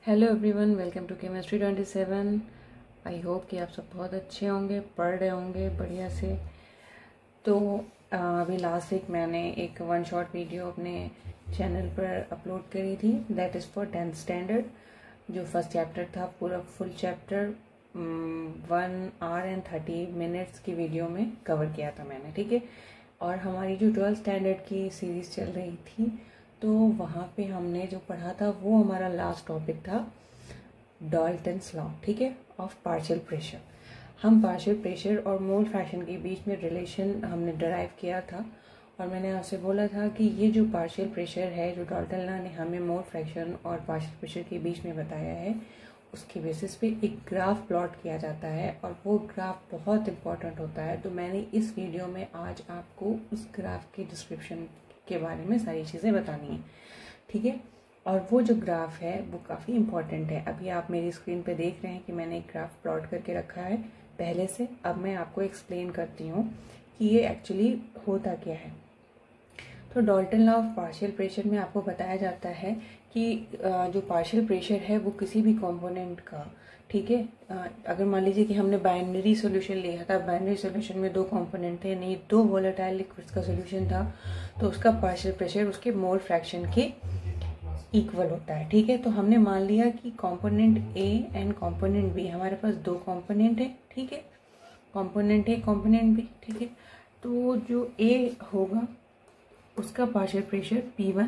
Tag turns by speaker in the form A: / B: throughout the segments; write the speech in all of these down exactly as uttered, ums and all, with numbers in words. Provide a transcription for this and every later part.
A: Hello everyone, welcome to chemistry twenty seven. I hope कि आप सब बहुत अच्छे होंगे, पढ़ रहे होंगे बढ़िया से। तो अभी लास्ट वीक मैंने एक वन शॉट वीडियो अपने चैनल पर अपलोड करी थी, that is for tenth standard. जो फर्स्ट चैप्टर था, पूरा full chapter one hour and thirty minutes की वीडियो में कवर किया था मैंने, ठीक है। और हमारी जो ट्वेल्थ स्टैंडर्ड की सीरीज़ चल रही थी, तो वहाँ पे हमने जो पढ़ा था वो हमारा लास्ट टॉपिक था डाल्टन्स लॉ, ठीक है, ऑफ पार्शियल प्रेशर। हम पार्शियल प्रेशर और मोल फ्रैक्शन के बीच में रिलेशन हमने डिराइव किया था, और मैंने आपसे बोला था कि ये जो पार्शियल प्रेशर है, जो डाल्टन लॉ ने हमें मोल फ्रैक्शन और पार्शियल प्रेशर के बीच में बताया है, उसके बेसिस पे एक ग्राफ प्लॉट किया जाता है, और वो ग्राफ बहुत इंपॉर्टेंट होता है। तो मैंने इस वीडियो में आज आपको उस ग्राफ के डिस्क्रिप्शन के बारे में सारी चीज़ें बतानी है, ठीक है। और वो जो ग्राफ है वो काफ़ी इंपॉर्टेंट है। अभी आप मेरी स्क्रीन पे देख रहे हैं कि मैंने एक ग्राफ प्लॉट करके रखा है पहले से। अब मैं आपको एक्सप्लेन करती हूँ कि ये एक्चुअली होता क्या है। तो Dalton law of partial pressure में आपको बताया जाता है कि जो पार्शियल प्रेशर है वो किसी भी कंपोनेंट का, ठीक है, अगर मान लीजिए कि हमने बाइनरी सॉल्यूशन लिया था, बाइनरी सॉल्यूशन में दो कंपोनेंट थे, नहीं दो वोलेटाइल लिक्विड्स का सॉल्यूशन था, तो उसका पार्शियल प्रेशर उसके मोल फ्रैक्शन के इक्वल होता है, ठीक है। तो हमने मान लिया कि component A and component B, हमारे पास दो कंपोनेंट है, ठीक है, कंपोनेंट ए कंपोनेंट बी, ठीक है। तो जो ए होगा उसका partial pressure P one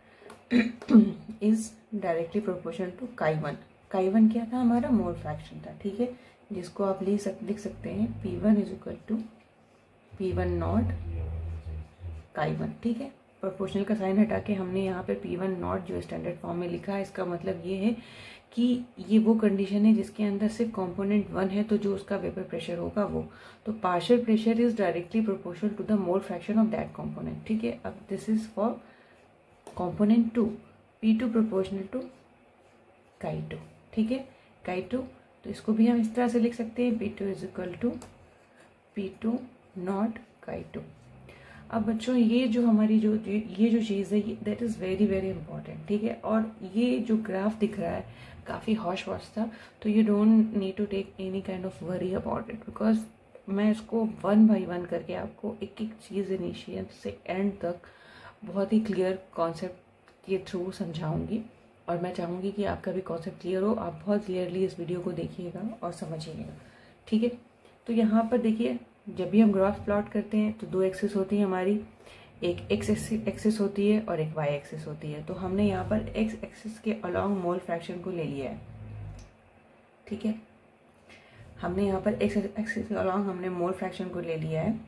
A: is directly proportional to chi one. Chi one क्या था? हमारा मोल फ्रैक्शन था, ठीक है, जिसको आप लिख सक लिख सकते हैं P one is equal to P one naught chi one, ठीक है। प्रोपोर्शनल का साइन हटा के हमने यहाँ पे पी वन नॉट जो स्टैंडर्ड फॉर्म में लिखा है। इसका मतलब ये है कि ये वो कंडीशन है जिसके अंदर सिर्फ कंपोनेंट वन है, तो जो उसका वेपर प्रेशर होगा वो, तो partial pressure is directly proportional to the mole fraction of that component, ठीक है। अब this is for component two, P two proportional to chi two, ठीक है, काई टू। तो इसको भी हम इस तरह से लिख सकते हैं, P two is equal to P two naught chi two. अब बच्चों ये जो हमारी जो ये जो चीज़ है, that is very very important, ठीक है। और ये जो ग्राफ दिख रहा है काफ़ी हॉश वॉश था, तो you don't need to take any kind of worry about it, because मैं इसको वन बाई वन करके आपको एक एक चीज़ इनिशियल से एंड तक बहुत ही क्लियर कॉन्सेप्ट के थ्रू समझाऊंगी, और मैं चाहूँगी कि आपका भी कॉन्सेप्ट क्लियर हो। आप बहुत क्लियरली इस वीडियो को देखिएगा और समझिएगा, ठीक है। तो यहाँ पर देखिए, जब भी हम ग्राफ प्लॉट करते हैं तो दो एक्सिस होती है हमारी, एक एक्स एक्सिस होती है और एक वाई एक्सिस होती है। तो हमने यहाँ पर एक्स एक्सिस के अलोंग मोल फ्रैक्शन को ले लिया है, ठीक है। हमने यहाँ पर एक्स एक्सिस के अलोंग हमने मोल फ्रैक्शन को ले लिया है,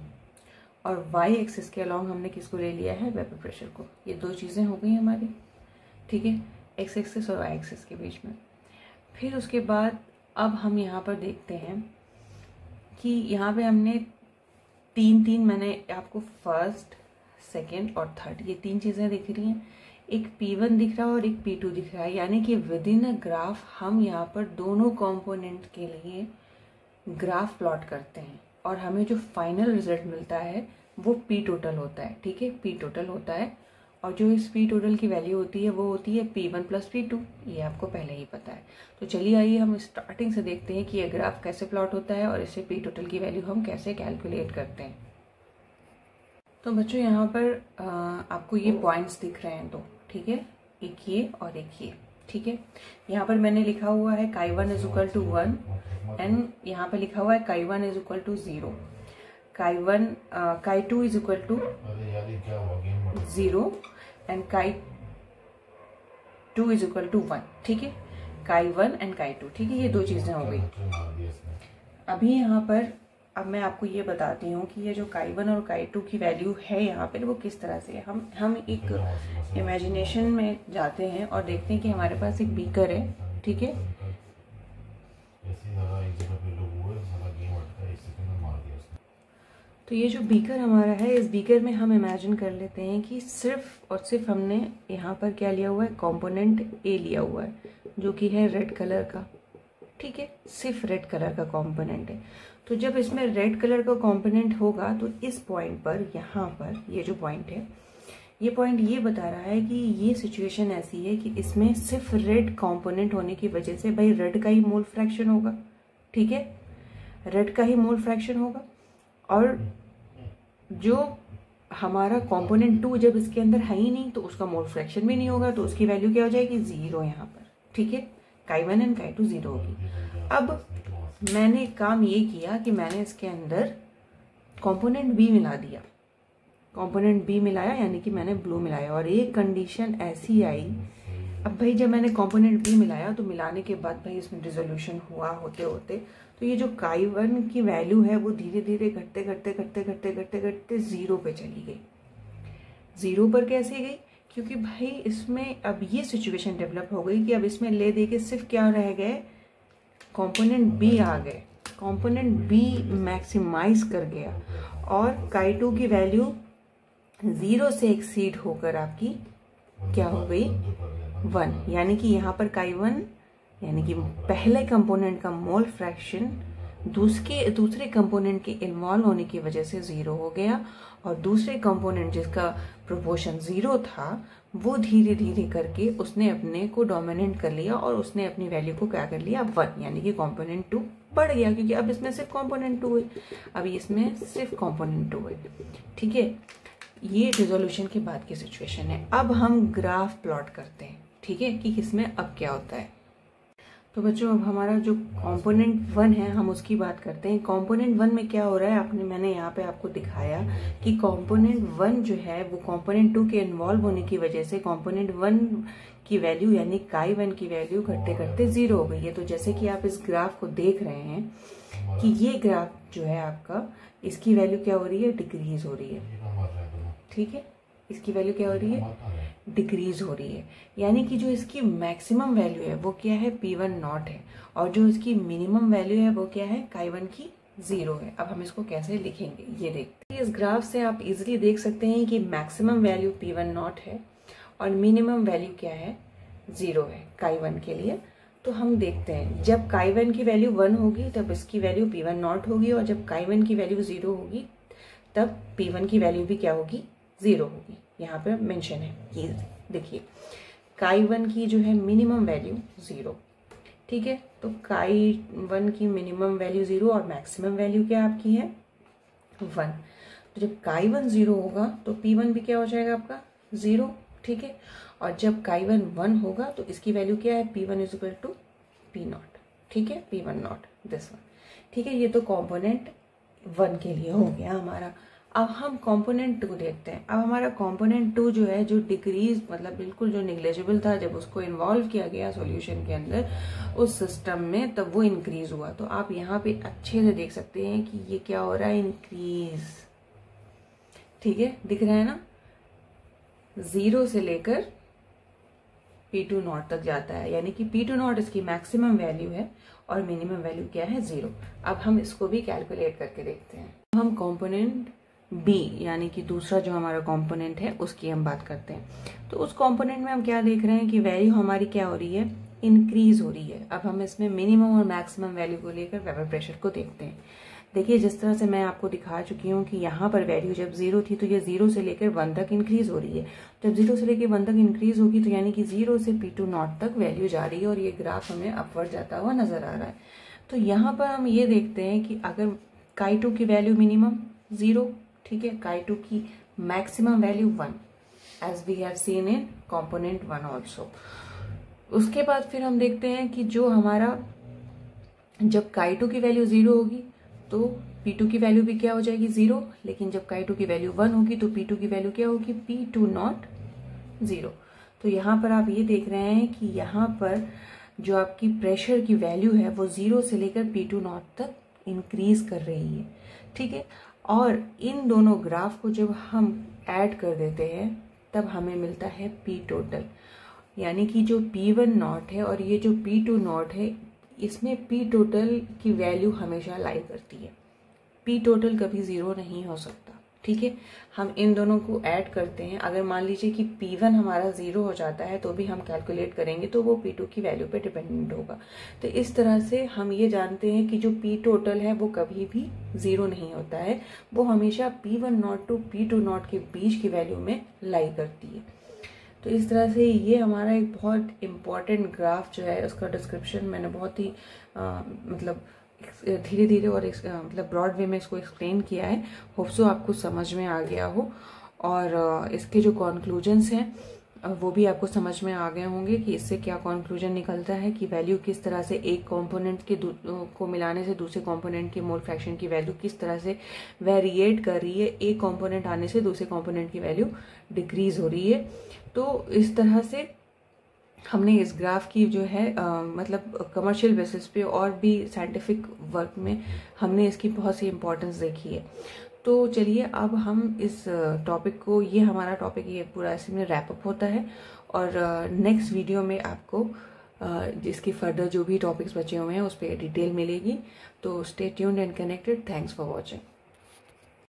A: और वाई एक्सिस के अलोंग हमने किसको ले लिया है? वेपर प्रेशर को। ये दो चीज़ें हो गई हमारी, ठीक है, एक्स एक्सिस और वाई एक्सिस के बीच में। फिर उसके बाद अब हम यहाँ पर देखते हैं कि यहाँ पे हमने तीन तीन मैंने आपको फर्स्ट, सेकंड और थर्ड ये तीन चीज़ें दिख रही हैं। एक पी वन दिख रहा है और एक पी टू दिख रहा है, यानी कि विद इन अ ग्राफ हम यहाँ पर दोनों कंपोनेंट के लिए ग्राफ प्लॉट करते हैं, और हमें जो फाइनल रिजल्ट मिलता है वो पी टोटल होता है, ठीक है, पी टोटल होता है। और जो इस पी टोटल की वैल्यू होती है वो होती है P one plus P two, ये आपको पहले ही पता है। तो चलिए आइए हम स्टार्टिंग से देखते हैं कि ये ग्राफ कैसे प्लॉट होता है और इससे पी टोटल की वैल्यू हम कैसे कैलकुलेट करते हैं। तो बच्चों यहाँ पर आ, आपको ये पॉइंट्स दिख रहे हैं दो, ठीक है, एक ये और एक ये, ठीक है। यहाँ पर मैंने लिखा हुआ है chi one is equal to one, and यहाँ पर लिखा हुआ है chi one is equal to zero, chi one chi two is equal to zero, and chi two is equal to one, ठीक है, chi one and chi two, ठीक है, ये दो चीजें हो गई। अभी यहाँ पर अब मैं आपको ये बताती हूँ कि ये जो काई वन और काई टू की वैल्यू है यहाँ पर वो किस तरह से है। हम हम एक इमेजिनेशन में जाते हैं और देखते हैं कि हमारे पास एक बीकर है, ठीक है, तो ये जो बीकर हमारा है, इस बीकर में हम इमेजिन कर लेते हैं कि सिर्फ और सिर्फ हमने यहाँ पर क्या लिया हुआ है? कंपोनेंट ए लिया हुआ है, जो कि है रेड कलर का, ठीक है, सिर्फ रेड कलर का कंपोनेंट है। तो जब इसमें रेड कलर का कंपोनेंट होगा तो इस पॉइंट पर, यहाँ पर ये जो पॉइंट है, ये पॉइंट ये बता रहा है कि ये सिचुएशन ऐसी है कि इसमें सिर्फ रेड कंपोनेंट होने की वजह से भाई रेड का ही मोल फ्रैक्शन होगा, ठीक है, रेड का ही मोल फ्रैक्शन होगा। और जो हमारा कंपोनेंट टू जब इसके अंदर है ही नहीं तो उसका मोल फ्रैक्शन भी नहीं होगा, तो उसकी वैल्यू क्या हो जाएगी, जीरो यहाँ पर, ठीक है, chi one and chi two zero होगी। अब मैंने काम ये किया कि मैंने इसके अंदर कंपोनेंट बी मिला दिया, कंपोनेंट बी मिलाया यानी कि मैंने ब्लू मिलाया, और एक कंडीशन ऐसी आई। अब भाई जब मैंने कंपोनेंट बी मिलाया तो मिलाने के बाद भाई इसमें डिसोल्यूशन हुआ होते होते तो ये जो काई वन की वैल्यू है वो धीरे धीरे घटते घटते घटते घटते घटते घटते जीरो पे चली गई। जीरो पर कैसे गई, क्योंकि भाई इसमें अब ये सिचुएशन डेवलप हो गई कि अब इसमें ले दे के सिर्फ क्या रह गए, कंपोनेंट बी आ गए, कंपोनेंट बी मैक्सिमाइज कर गया और काई टू की वैल्यू जीरो से एक्सीड होकर आपकी क्या हो गई, वन, यानी कि यहाँ पर काई वन यानी कि पहले कंपोनेंट का मोल फ्रैक्शन दूसरे दूसरे कंपोनेंट के इन्वॉल्व होने की वजह से जीरो हो गया, और दूसरे कंपोनेंट जिसका प्रोपोर्शन जीरो था वो धीरे धीरे करके उसने अपने को डोमिनेट कर लिया और उसने अपनी वैल्यू को क्या कर लिया, वन, यानी कि कंपोनेंट टू बढ़ गया, क्योंकि अब इसमें सिर्फ कंपोनेंट टू है, अभी इसमें सिर्फ कंपोनेंट टू है, ठीक है। ये रिजोल्यूशन के बाद की सिचुएशन है। अब हम ग्राफ प्लॉट करते हैं, ठीक है, कि किसमें अब क्या होता है। तो बच्चों अब हमारा जो कंपोनेंट वन है हम उसकी बात करते हैं। कंपोनेंट वन में क्या हो रहा है, आपने मैंने यहाँ पे आपको दिखाया कि कंपोनेंट वन जो है वो कंपोनेंट टू के इन्वॉल्व होने की वजह से कंपोनेंट वन की वैल्यू यानी काई वन की वैल्यू घटते घटते जीरो हो गई है। तो जैसे कि आप इस ग्राफ को देख रहे हैं कि ये ग्राफ जो है आपका, इसकी वैल्यू क्या हो रही है, डिक्रीज हो रही है, ठीक है, इसकी वैल्यू क्या हो रही है, डिक्रीज हो रही है, यानी कि जो इसकी मैक्सिमम वैल्यू है वो क्या है, पी वन नॉट है, और जो इसकी मिनिमम वैल्यू है वो क्या है, काई वन की जीरो है। अब हम इसको कैसे लिखेंगे ये देखते हैं। इस ग्राफ से आप इजीली देख सकते हैं कि maximum value P one naught है और मिनिमम वैल्यू क्या है, जीरो है काई वन के लिए। तो हम देखते हैं जब काई वन की वैल्यू वन होगी तब इसकी वैल्यू पी वन नॉट होगी, और जब काई वन की वैल्यू जीरो होगी तब पी वन की वैल्यू भी क्या होगी, जीरो होगी। यहाँ पे मेंशन है, ये देखिए काई वन की जो है मिनिमम वैल्यू जीरो, ठीक है, तो काई वन की मिनिमम वैल्यू जीरो और मैक्सिमम वैल्यू क्या आपकी है, वन। तो जब काई वन जीरो होगा तो पी वन भी क्या हो जाएगा आपका, जीरो, ठीक है, और जब काई वन वन होगा तो इसकी वैल्यू क्या है, P one is equal to P naught, ठीक है, P one naught this one, ठीक है। ये तो कॉम्पोनेंट वन के लिए हो गया हमारा। अब हम कंपोनेंट टू देखते हैं। अब हमारा कंपोनेंट टू जो है, जो डिक्रीज मतलब बिल्कुल जो निग्लेजिबल था, जब उसको इन्वॉल्व किया गया सॉल्यूशन के अंदर उस सिस्टम में, तब वो इंक्रीज हुआ। तो आप यहाँ पे अच्छे से देख सकते हैं कि ये क्या हो रहा है, इंक्रीज, ठीक है, दिख रहा है ना, जीरो से लेकर पी टू नॉट तक जाता है, यानी कि पी टू नॉट इसकी मैक्सिमम वैल्यू है और मिनिमम वैल्यू क्या है, जीरो। अब हम इसको भी कैलकुलेट करके देखते हैं। हम कंपोनेंट बी यानी कि दूसरा जो हमारा कंपोनेंट है उसकी हम बात करते हैं। तो उस कंपोनेंट में हम क्या देख रहे हैं कि वैल्यू हमारी क्या हो रही है, इंक्रीज हो रही है। अब हम इसमें मिनिमम और मैक्सिमम वैल्यू को लेकर वेपर प्रेशर को देखते हैं। देखिए जिस तरह से मैं आपको दिखा चुकी हूँ कि यहाँ पर वैल्यू जब जीरो थी तो ये जीरो से लेकर वन तक इंक्रीज हो रही है। जब जीरो से लेकर वन तक इंक्रीज होगी तो यानी कि जीरो से पी टू नॉट तक वैल्यू जा रही है और ये ग्राफ हमें अपवर्ड जाता हुआ नजर आ रहा है। तो यहाँ पर हम ये देखते हैं कि अगर काई टू की वैल्यू मिनिमम जीरो, ठीक है, काई टू की maximum value one, as we have seen in component one also. उसके बाद फिर हम देखते हैं कि जो हमारा जब काई टू की वैल्यू जीरो होगी तो पी टू की वैल्यू भी क्या हो जाएगी, जीरो, लेकिन जब काई टू की वैल्यू वन होगी तो पी टू की वैल्यू क्या होगी, पी टू नॉट जीरो। तो यहाँ पर आप ये देख रहे हैं कि यहाँ पर जो आपकी प्रेशर की वैल्यू है वो जीरो से लेकर पी टू नॉट तक इंक्रीज कर रही है, ठीक है। और इन दोनों ग्राफ को जब हम ऐड कर देते हैं तब हमें मिलता है पी टोटल, यानी कि जो पी वन नॉट है और ये जो पी टू नॉट है इसमें पी टोटल की वैल्यू हमेशा लाई करती है। पी टोटल कभी जीरो नहीं हो सकता, ठीक है। हम इन दोनों को ऐड करते हैं, अगर मान लीजिए कि पी वन हमारा जीरो हो जाता है तो भी हम कैलकुलेट करेंगे तो वो पी टू की वैल्यू पे डिपेंडेंट होगा। तो इस तरह से हम ये जानते हैं कि जो पी टोटल है वो कभी भी जीरो नहीं होता है, वो हमेशा P one naught to P two naught के बीच की वैल्यू में लाई करती है। तो इस तरह से ये हमारा एक बहुत इम्पॉर्टेंट ग्राफ जो है उसका डिस्क्रिप्शन मैंने बहुत ही आ, मतलब धीरे धीरे और मतलब ब्रॉड वे में इसको एक्सप्लेन किया है। होप सो आपको समझ में आ गया हो, और इसके जो कॉन्क्लूजन्स हैं वो भी आपको समझ में आ गए होंगे कि इससे क्या कॉन्क्लूजन निकलता है कि वैल्यू किस तरह से एक कंपोनेंट के को मिलाने से दूसरे कंपोनेंट के मोल फ्रैक्शन की वैल्यू किस तरह से वेरिएट कर रही है, एक कंपोनेंट आने से दूसरे कंपोनेंट की वैल्यू डिक्रीज हो रही है। तो इस तरह से हमने इस ग्राफ की जो है आ, मतलब कमर्शियल बेसिस पे और भी साइंटिफिक वर्क में हमने इसकी बहुत सी इम्पोर्टेंस देखी है। तो चलिए अब हम इस टॉपिक को, ये हमारा टॉपिक ये पूरा इसी में रैप अप होता है, और नेक्स्ट वीडियो में आपको जिसकी फर्दर जो भी टॉपिक्स बचे हुए हैं उस पर डिटेल मिलेगी। तो stay tuned and connected. Thanks for watching.